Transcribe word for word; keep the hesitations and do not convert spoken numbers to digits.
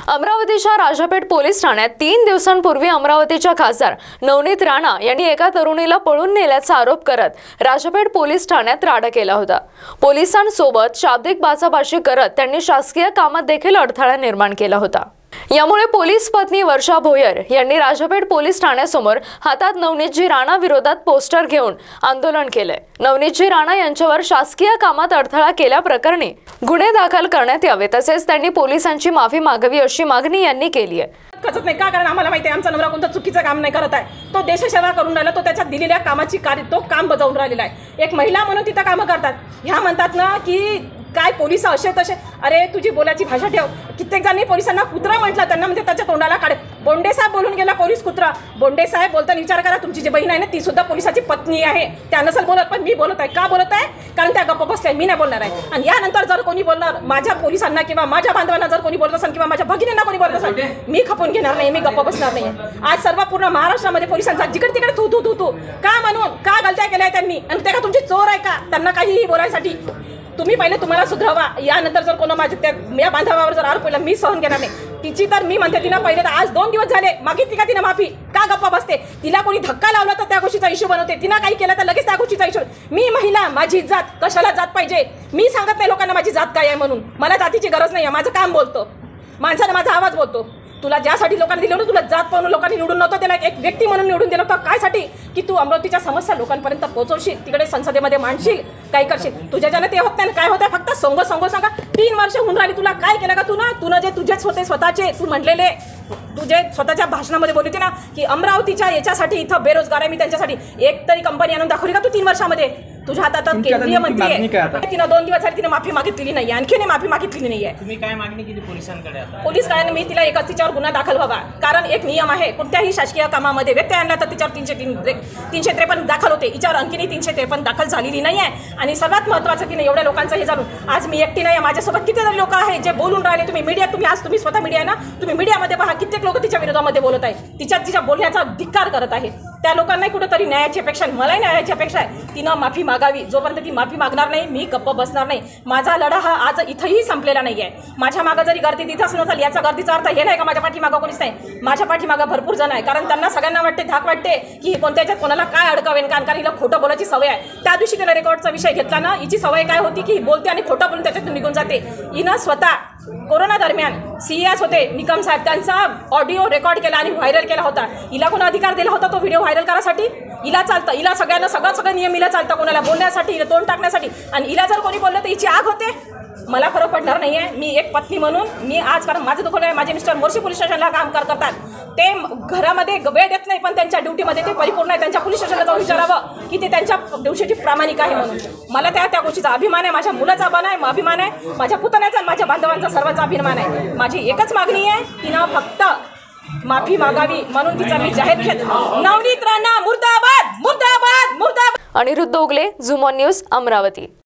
अमरावतीच्या राजापेठ पोलीस ठाण्यात तीन दिवसांपूर्वी अमरावतीच्या खासदार नवनीत राणा यांनी एका तरुणीला पळून नेल्याचा आरोप करत राजापेठ पोलीस ठाण्यात राडा केला होता। पोलिसांसोबत शाब्दिक बाचाबाची करत त्यांनी शासकीय कामात देखील अडथळा निर्माण केला होता। यामुळे पोलीस पत्नी वर्षा भोयर यांनी राजापेठ पोलीस ठाण्यासमोर हातात नवनीतजी राणा विरोधात पोस्टर घेऊन आंदोलन केले। नवनीतजी राणा यांच्यावर शासकीय कामात अडथळा केल्याप्रकरणी गुन्हे दाखल करण्यात यावे, तसेच त्यांनी पोलिसांची माफी मागावी अशी मागणी यांनी केली आहे। खचत नाही का? कारण आम्हाला माहिती आहे आमचा नवरा कोणतं चुकीचं काम नाही करत आहे। तो देशसेवा करून राहिला, तो त्याच्या दिलेल्या कामाची कार्य तो काम बजावून राहिलेला आहे। एक महिला म्हणून तिथं कामं करतात। ह्या म्हणतात ना की काय पोलिस असे तसे, अरे तुझी बोलायची भाषा ठेव। कित्येक जणांनी पोलिसांना कुत्रा म्हटलं, त्यांना म्हणजे त्याच्या तोंडाला काढे। बोंडे साहेब बोलून गेला पोलीस कुत्रा। बोंडे साहेब बोलताना विचार करा, तुमची जी बहीण आहे ना ती सुद्धा पोलिसाची पत्नी आहे। त्या नसल बोलत, पण मी बोलत आहे। का बोलत आहे? कारण त्या गप्प बसल्या, मी नाही बोलणार आहे। आणि यानंतर जर कोणी बोलणार माझ्या पोलिसांना किंवा माझ्या बांधवांना जर कोणी बोलत असेल किंवा माझ्या भगिनींना कोणी बोलत असेल, मी खपून घेणार नाही, मी गप्प बसणार नाही। आज सर्व पूर्ण महाराष्ट्रामध्ये पोलिसांचा जिकडे तिकडे तू तू तू तू का म्हणून का गलत्या केल्या त्यांनी, आणि ते का तुमची चोर आहे का? त्यांना काहीही बोलायसाठी तुम्ही पहिले तुम्हाला सुधरावा। यानंतर जर कोण माझ्या त्या या बांधवावर जर आरोप केला, मी सहन घेणार नाही। तिची तर मी म्हणते, तिनं पहिले तर आज दोन दिवस झाले मागितली का तिनं माफी? का गप्पा बसते? तिला कोणी धक्का लावला तर त्या गोष्टीचा इश्यू बनवते, तिनं काही केलं तर लगेच त्या गोष्टीचा इश्यू। मी महिला, माझी जात कशाला जात पाहिजे? मी सांगत नाही लोकांना माझी जात काय आहे म्हणून, मला जातीची गरज नाही आहे। माझं काम बोलतो, माणसानं माझा आवाज बोलतो। तुला ज्यासाठी लोकांनी दिलं होतं, तुला जात पाहून लोकांनी निवडून नव्हतं, त्याला एक व्यक्ती म्हणून निवडून दिलं होतं। कायसाठी? की तू अमरावतीच्या समस्या लोकांपर्यंत पोहोचवशील, तिकडे संसदेमध्ये मांडशील, काय करशील। तुझ्या ज्याने ते होत नाही, काय होतं फक्त संग संग सांगा। तीन वर्ष होऊन राहिली, तुला काय केलं का? तू ना तुला जे तुझेच होते स्वतःचे, तू म्हणलेले तुझे स्वतःच्या भाषणामध्ये बोलली होती ना की अमरावतीच्या याच्यासाठी इथं बेरोजगार आहे मी, त्यांच्यासाठी एक तरी कंपनी आणून दाखवली का तू तीन वर्षामध्ये? तुझ्या हातात केंद्रीय मंत्री आहे, तिनं दोन दिवस झाले तिने माफी मागितलेली नाही, आणखी माफी मागितलेली नाही आहे। तुम्ही काय मागणी केली पोलिसांकडे? आता पोलीस काय, मी तिला एकच तिच्यावर गुन्हा दाखल व्हावा, कारण एक नियम आहे, कोणत्याही शासकीय कामामध्ये व्यत्यय आणला तर तिच्यावर तीनशे तीन तीनशे त्रेपन्न दाखल होते। हिच्यावर आणखीनही तीनशे त्रेपन्न दाखल झालेली नाही आहे। आणि सर्वात महत्त्वाचं की नाही, एवढ्या लोकांचं हे जाणून आज मी एकटी नाही, माझ्यासोबत कितीतरी लोक आहेत जे बोलून राहिले। तुम्ही मीडिया, तुम्ही आज तुम्ही स्वतः मीडिया आहे ना, तुम्ही मीडियामध्ये पहा कित्येक लोक तिच्या विरोधामध्ये बोलत आहेत, तिच्या तिच्या बोलण्याचा धिक्कार करत आहे। त्या लोकांनाही कुठेतरी न्यायाची अपेक्षा, मलाही न्यायाची अपेक्षा आहे। तिनं माफी मागावी, जोपर्यंत ती माफी मागणार नाही मी गप्प बसणार नाही। माझा लढा हा आज इथंही संपलेला नाही आहे। माझ्या मागं जरी गर्दी तिथंच नसेल, याचा गर्दीचा अर्थ हे नाही का माझ्या पाठीमागं कोणीच नाही। माझ्या पाठीमागं भरपूर जण आहे, कारण त्यांना सगळ्यांना वाटते, धाक वाटते की कोणत्याच्यात कोणाला काय अडकावेन, कारण कारण हिला खोटं बोलायची सवय आहे। त्या दिवशी त्याला रेकॉर्डचा विषय घेतला ना, हिची सवय काय होती की बोलते आणि खोटं बोलून त्याच्यातून निघून जाते। हिनं स्वतः कोरोना दरम्यान सीएस होते निकम साहेब, त्यांचा ऑडिओ रेकॉर्ड केला आणि व्हायरल केला होता। हिला कोण अधिकार दिला होता तो व्हिडिओ व्हायरल करायसाठी? हिला चालतं, हिला सगळ्यांना सगळं सगळं नियम हिला चालतं, कोणाला बोलण्यासाठी, हिला तोंड टाकण्यासाठी। आणि हिला जर कोणी बोललं तर हिची आग होते। मला फरक पडणार नाही आहे। मी एक पत्नी म्हणून मी आज, कारण माझं दुखलं आहे, माझे मिस्टर मोर्शी पोलीस स्टेशनला काम करतात, ते घरामध्ये वेळ देत नाही, पण त्यांच्या ड्युटीमध्ये ते परिपूर्ण आहे। त्यांच्या पोलीस स्टेशनला जाऊन विचारावं की ते त्यांच्या ड्युटीची प्रामाणिक आहे म्हणून। मला त्या त्या गोष्टीचा अभिमान आहे, माझ्या मुलाचा अभिमान आहे, माझ्या पुतण्याचा, माझ्या बांधवांचा सर्वांचा अभिमान आहे। माझी एकच मागणी आहे, तिनं फक्त माफी मागावी, म्हणून तिचा मी जाहीर केला। नवनीत राणा मुर्दाबाद, मुर्दाबाद, मुर्दाबाद। अनिरुद्ध ओगले, झूम ऑन न्यूज, अमरावती।